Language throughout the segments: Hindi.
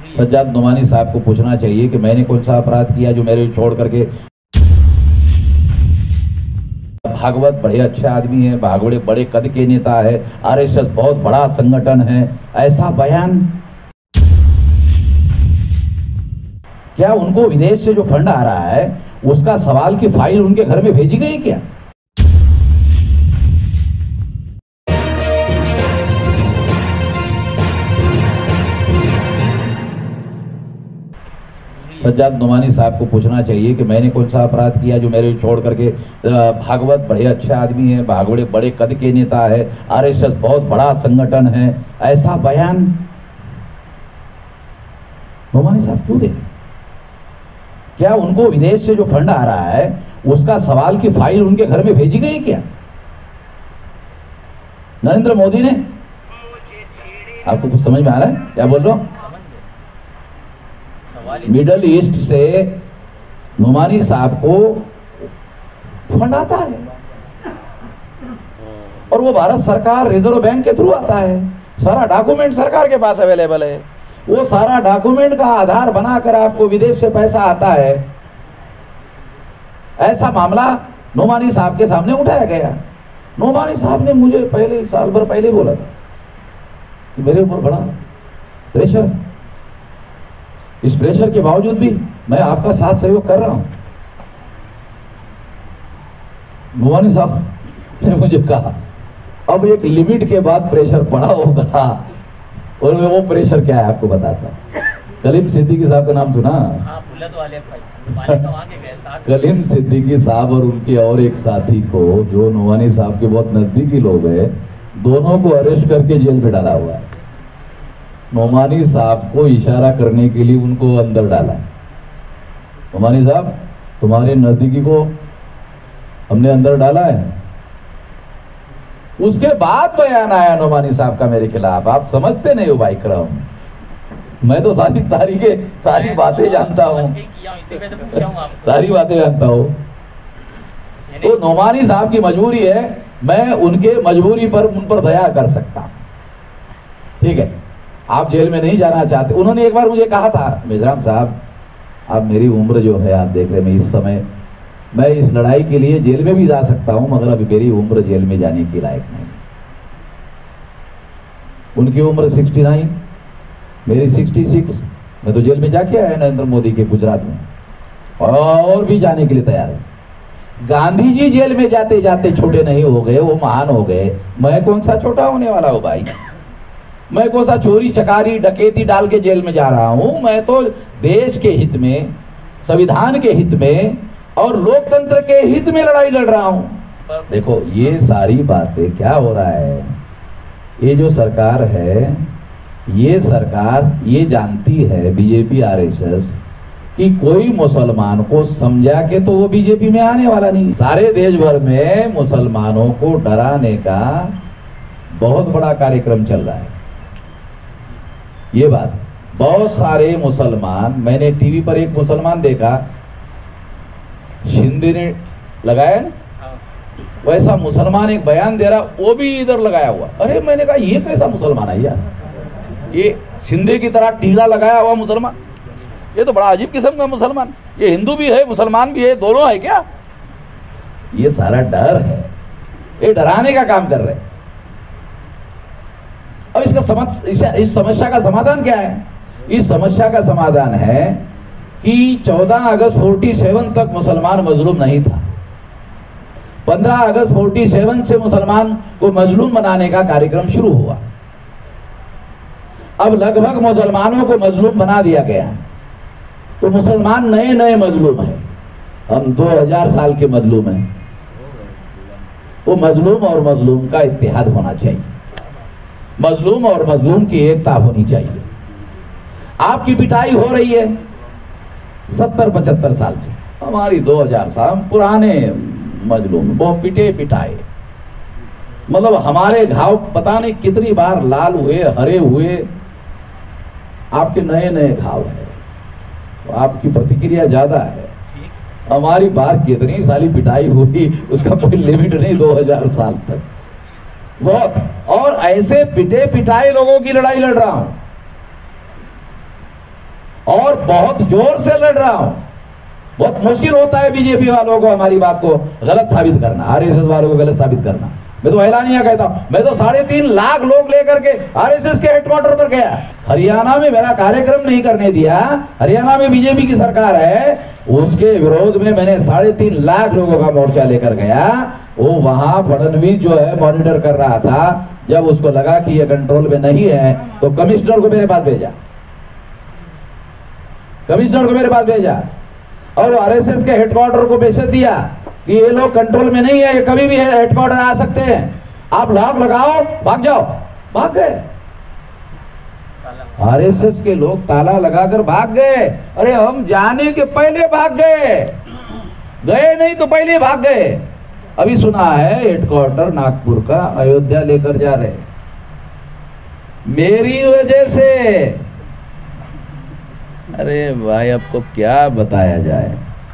सज्जाद नुमानी साहब को पूछना चाहिए कि मैंने कौन सा अपराध किया जो मेरे छोड़ करके। भागवत बड़े अच्छे आदमी है, भागवत बड़े कद के नेता है, आरएसएस बहुत बड़ा संगठन है, ऐसा बयान। क्या उनको विदेश से जो फंड आ रहा है उसका सवाल की फाइल उनके घर में भेजी गई क्या? सज्जाद नुमानी साहब को पूछना चाहिए कि मैंने कौन सा अपराध किया जो मेरे छोड़ करके। भागवत बड़े अच्छे आदमी है, भागवत बड़े कद के नेता है, आरएसएस बहुत बड़ा संगठन है, ऐसा बयान नुमानी साहब क्यों दे? क्या उनको विदेश से जो फंड आ रहा है उसका सवाल की फाइल उनके घर में भेजी गई क्या? नरेंद्र मोदी ने, आपको कुछ समझ में आ रहा है क्या बोल रहा हूं? मिडल ईस्ट से नुमानी साहब को फंड आता है और वो भारत सरकार रिजर्व बैंक के थ्रू आता है। सारा डॉक्यूमेंट सरकार के पास अवेलेबल है। वो सारा डॉक्यूमेंट का आधार बनाकर आपको विदेश से पैसा आता है। ऐसा मामला नुमानी साहब के सामने उठाया गया। नुमानी साहब ने मुझे पहले, साल भर पहले बोला था कि मेरे ऊपर बड़ा प्रेशर है। इस प्रेशर के बावजूद भी मैं आपका साथ सहयोग कर रहा हूं। नुमानी साहब ने मुझे कहा अब एक लिमिट के बाद प्रेशर पड़ा होगा, और वो प्रेशर क्या है आपको बताता हूं। कलीम सिद्दीकी साहब का नाम सुना? कलीम सिद्दीकी साहब और उनके और एक साथी को, जो नुमानी साहब के बहुत नजदीकी लोग हैं, दोनों को अरेस्ट करके जेल में डाला हुआ है। नुमानी साहब को इशारा करने के लिए उनको अंदर डाला। नुमानी साहब, तुम्हारे नजदीकी को हमने अंदर डाला है। उसके बाद बयान आया नुमानी साहब का मेरे खिलाफ। आप समझते नहीं हो भाई करम, मैं तो सारी बातें जानता हूँ, सारी बातें जानता हूँ। तो नुमानी साहब की मजबूरी है, मैं उनके मजबूरी पर उन पर दया कर सकता हूँ। ठीक है, आप जेल में नहीं जाना चाहते। उन्होंने एक बार मुझे कहा था, मेजराम साहब आप मेरी उम्र जो है, आप देख रहे हैं इस समय मैं इस लड़ाई के लिए जेल में भी जा सकता हूं, मगर अभी मेरी उम्र जेल में जाने की लायक नहीं। उनकी उम्र 69, मेरी 66। मैं तो जेल में जाके आया नरेंद्र मोदी के गुजरात में, और भी जाने के लिए तैयार है। गांधी जी जेल में जाते जाते छोटे नहीं हो गए, वो महान हो गए। मैं कौन सा छोटा होने वाला हूं भाई? मैं कौन सा चोरी चकारी डकैती डाल के जेल में जा रहा हूं? मैं तो देश के हित में, संविधान के हित में और लोकतंत्र के हित में लड़ाई लड़ रहा हूं। देखो ये सारी बातें क्या हो रहा है, ये जो सरकार है, ये सरकार ये जानती है, बीजेपी आरएसएस, कि कोई मुसलमान को समझा के तो वो बीजेपी में आने वाला नहीं। सारे देश भर में मुसलमानों को डराने का बहुत बड़ा कार्यक्रम चल रहा है। ये बात, बहुत सारे मुसलमान, मैंने टीवी पर एक मुसलमान देखा, शिंदे ने लगाया ना, वैसा मुसलमान एक बयान दे रहा, वो भी इधर लगाया हुआ। अरे मैंने कहा ये कैसा मुसलमान है यार, ये शिंदे की तरह टीला लगाया हुआ मुसलमान, ये तो बड़ा अजीब किस्म का मुसलमान। ये हिंदू भी है मुसलमान भी है, दोनों है क्या? ये सारा डर है, ये डराने का काम कर रहे हैं। अब इस समस्या का समाधान क्या है? इस समस्या का समाधान है कि 14 अगस्त 47 तक मुसलमान मजलूम नहीं था। 15 अगस्त 47 से मुसलमान को मजलूम बनाने का कार्यक्रम शुरू हुआ। अब लगभग मुसलमानों को मजलूम बना दिया गया, तो मुसलमान नए नए मजलूम हैं। हम 2000 साल के मजलूम हैं। तो मजलूम और मजलूम का इत्तेहाद होना चाहिए, मजलूम और मजलूम की एकता होनी चाहिए। आपकी पिटाई हो रही है 70-75 साल से, हमारी 2000 साल पुराने मजलूम वो पिटे पिटाए, मतलब हमारे घाव पता नहीं कितनी बार लाल हुए, हरे हुए, आपके नए नए घाव है, तो आपकी प्रतिक्रिया ज्यादा है। हमारी बार कितनी साली पिटाई हुई उसका कोई लिमिट नहीं, 2000 साल तक बहुत। और ऐसे पिटे पिटाए लोगों की लड़ाई लड़ रहा हूं। और बहुत जोर से लड़ रहा हूं। बहुत मुश्किल होता है बीजेपी वालों को हमारी बात को गलत साबित करना, आरएसएस वालों को गलत साबित करना। मैं तो ऐलानिया कहता हूं, मैं तो 3.5 लाख लोग लेकर के आरएसएस के हेडक्वार्टर पर गया। हरियाणा में मेरा कार्यक्रम नहीं करने दिया, हरियाणा में बीजेपी की सरकार है, उसके विरोध में मैंने 3.5 लाख लोगों का मोर्चा लेकर गया। वो वहां फडणवीस जो है मॉनिटर कर रहा था, जब उसको लगा कि ये कंट्रोल में नहीं है तो कमिश्नर को मेरे पास भेजा, कमिश्नर को मेरे पास भेजा और आरएसएस के हेडक्वार्टर को मैसेज दिया कि ये लोग कंट्रोल में नहीं है, ये कभी भी हेडक्वार्टर आ सकते हैं, आप लॉक लगाओ, भाग जाओ। भाग गए, आरएसएस के लोग ताला लगाकर भाग गए। अरे हम जाने के पहले भाग गए, गए नहीं तो पहले भाग गए। अभी सुना है हेडक्वार्टर नागपुर का अयोध्या लेकर जा रहे, मेरी वजह से। अरे भाई आपको क्या बताया जाए,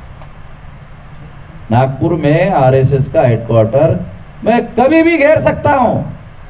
नागपुर में आरएसएस का हेडक्वार्टर मैं कभी भी घेर सकता हूं।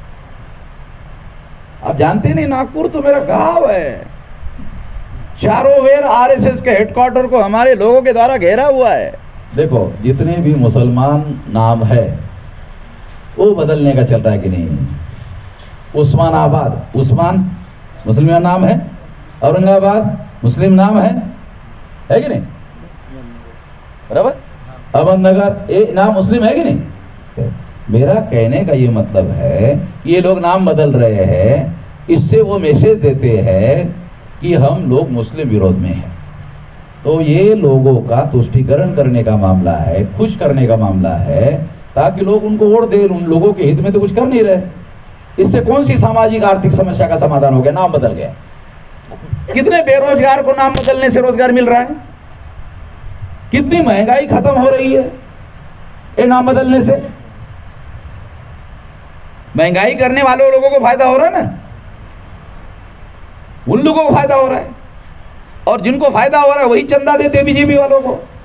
आप जानते नहीं, नागपुर तो मेरा गांव है, चारों वेर आरएसएस के हेडक्वार्टर को हमारे लोगों के द्वारा घेरा हुआ है। देखो जितने भी मुसलमान नाम है वो बदलने का चल रहा है कि नहीं। उस्मानाबाद, उस्मान मुस्लिम नाम है, औरंगाबाद मुस्लिम नाम है कि नहीं, बराबर। अहमदनगर ये नाम मुस्लिम है कि नहीं। मेरा कहने का ये मतलब है कि ये लोग नाम बदल रहे हैं, इससे वो मैसेज देते हैं कि हम लोग मुस्लिम विरोध में हैं। तो ये लोगों का तुष्टीकरण करने का मामला है, खुश करने का मामला है, ताकि लोग उनको वोट दें। उन लोगों के हित में तो कुछ कर नहीं रहे। इससे कौन सी सामाजिक आर्थिक समस्या का समाधान हो गया? नाम बदल गया। कितने बेरोजगार को नाम बदलने से रोजगार मिल रहा है, कितनी महंगाई खत्म हो रही है ये नाम बदलने से। महंगाई करने वाले लोगों को फायदा हो रहा है ना, उन लोगों को फायदा हो रहा है, और जिनको फायदा हो रहा है वही चंदा देते हैं बीजेपी वालों को।